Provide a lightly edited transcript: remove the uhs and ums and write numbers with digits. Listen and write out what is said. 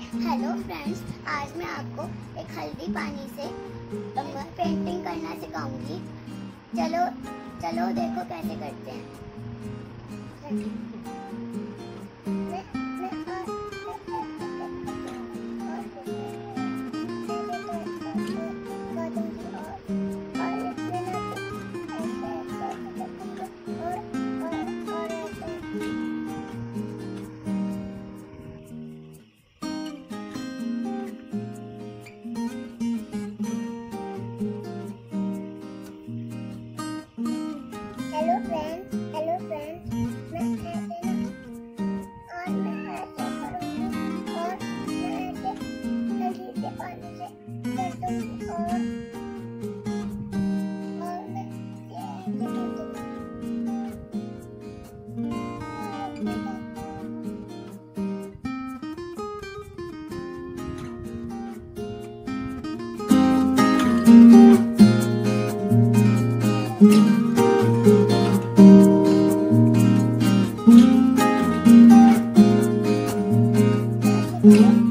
Hello friends, आज मैं आपको एक हल्दी पानी से पेंटिंग करना सिखाऊंगी। चलो चलो देखो कैसे करते हैं। हेलो फ्रेंड्स, मैं ऐसे ना और मैं ऐसे करूँगी और मैं ऐसे हल्दी के पानी से कर दूँगी और मैं ये ऐसे कर दूँगी। Mm-hmm.